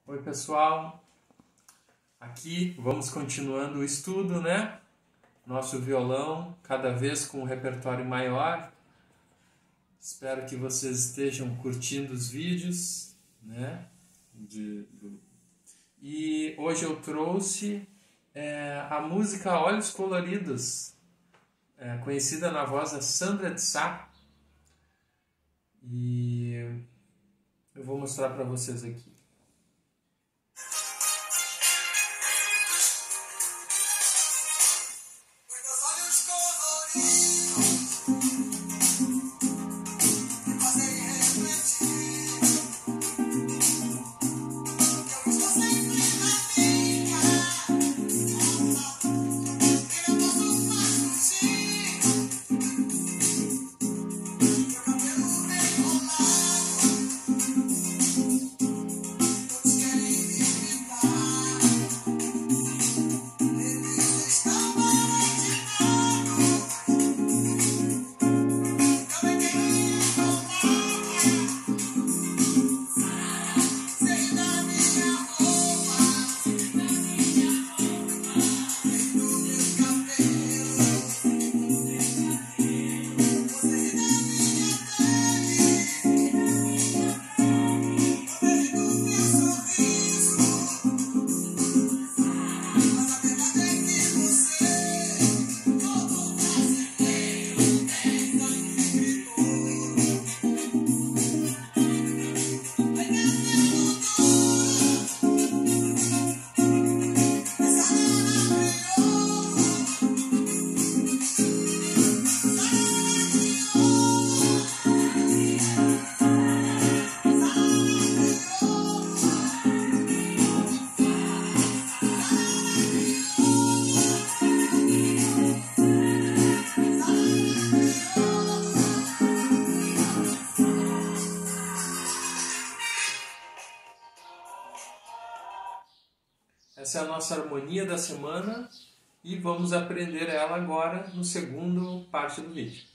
Oi pessoal, aqui vamos continuando o estudo, né? Nosso violão, cada vez com um repertório maior. Espero que vocês estejam curtindo os vídeos, né? E hoje eu trouxe a música Olhos Coloridos, conhecida na voz da Sandra de Sá. E eu vou mostrar para vocês aqui. Essa é a nossa harmonia da semana e vamos aprender ela agora no segundo parte do vídeo.